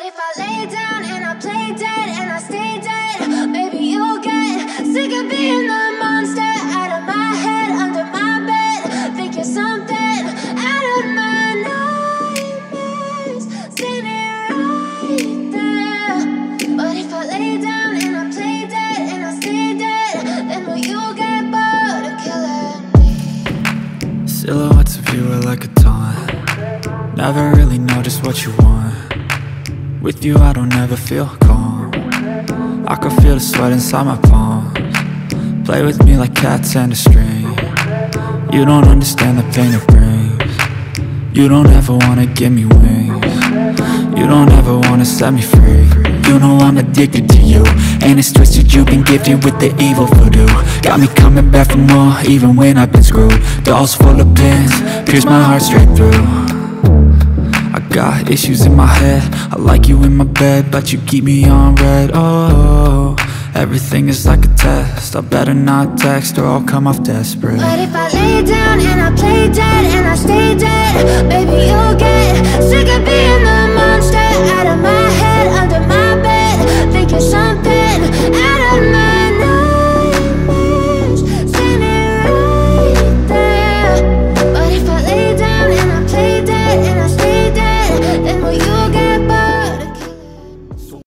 if I lay down and I play dead and I stay dead? Maybe you'll get sick of being the monster out of my head, under my bed. Think you're something out of my nightmares, standing right there. But if I lay down and I play dead and I stay dead, then will you get bored of killing me? Silhouettes of you are like a taunt. Never really know just what you want. With you I don't ever feel calm. I can feel the sweat inside my palms. Play with me like cats and a string. You don't understand the pain it brings. You don't ever wanna give me wings. You don't ever wanna set me free. You know I'm addicted to you, and it's twisted, you've been gifted with the evil voodoo. Got me coming back for more, even when I've been screwed. Dolls full of pins, pierce my heart straight through. I got issues in my head, I like you in my bed, but you keep me on red. Oh, everything is like a test, I better not text or I'll come off desperate. But if I lay down and I play dead and I stay dead, baby you'll get sick of being the monster out of